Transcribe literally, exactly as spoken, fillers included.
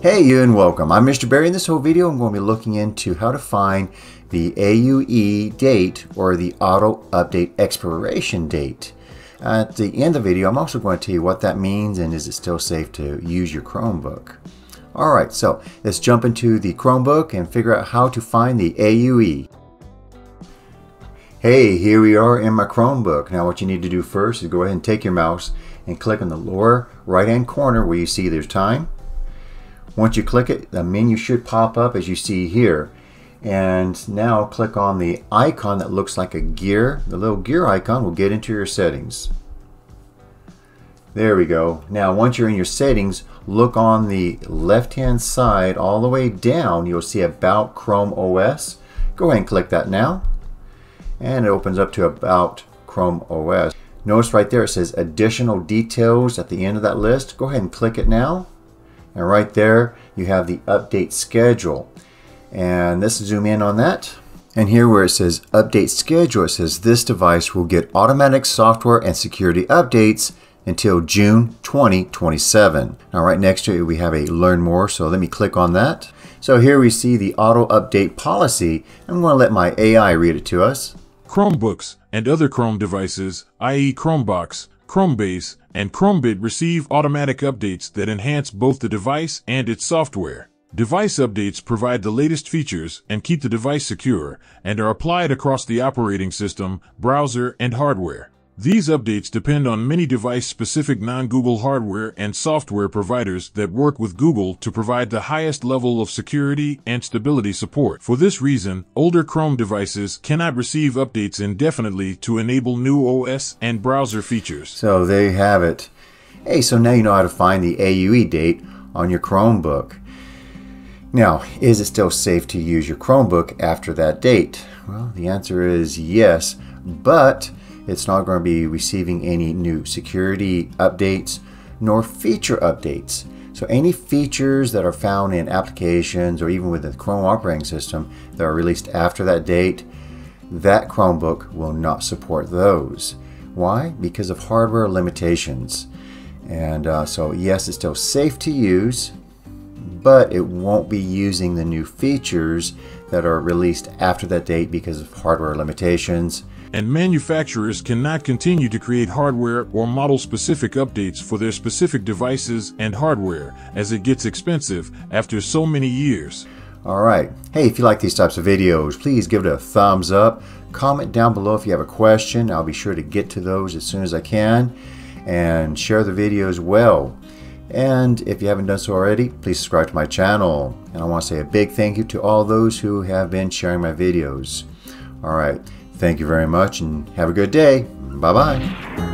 Hey you and welcome. I'm Mister Barry. In this whole video I'm going to be looking into how to find the A U E date or the Auto Update Expiration date. At the end of the video I'm also going to tell you what that means and is it still safe to use your Chromebook. Alright, so let's jump into the Chromebook and figure out how to find the A U E. Hey, here we are in my Chromebook. Now what you need to do first is go ahead and take your mouse and click on the lower right hand corner where you see there's time. Once you click it, the menu should pop up as you see here. And now click on the icon that looks like a gear. The little gear icon will get into your settings. There we go. Now once you're in your settings, look on the left hand side all the way down. You'll see About Chrome O S. Go ahead and click that now. And it opens up to About Chrome O S. Notice right there it says Additional Details at the end of that list. Go ahead and click it now. And right there you have the update schedule. And let's zoom in on that. And here where it says update schedule, it says this device will get automatic software and security updates until June twenty twenty-seven. Now right next to it we have a learn more, so let me click on that. So here we see the auto update policy. I'm going to let my A I read it to us. Chromebooks and other Chrome devices, that is Chromebox, Chromebase, and Chromebit receive automatic updates that enhance both the device and its software. Device updates provide the latest features and keep the device secure and are applied across the operating system, browser, and hardware. These updates depend on many device-specific non-Google hardware and software providers that work with Google to provide the highest level of security and stability support. For this reason, older Chrome devices cannot receive updates indefinitely to enable new O S and browser features. So there you have it. Hey, so now you know how to find the A U E date on your Chromebook. Now, is it still safe to use your Chromebook after that date? Well, the answer is yes, but it's not going to be receiving any new security updates nor feature updates. So any features that are found in applications or even within the Chrome operating system that are released after that date, that Chromebook will not support those. Why? Because of hardware limitations. And uh, so yes, it's still safe to use, but it won't be using the new features that are released after that date because of hardware limitations. And manufacturers cannot continue to create hardware or model-specific updates for their specific devices and hardware as it gets expensive after so many years. Alright, hey, if you like these types of videos, please give it a thumbs up. Comment down below if you have a question. I'll be sure to get to those as soon as I can. And share the video as well. And if you haven't done so already, please subscribe to my channel. And I want to say a big thank you to all those who have been sharing my videos. Alright. Thank you very much and have a good day. Bye-bye.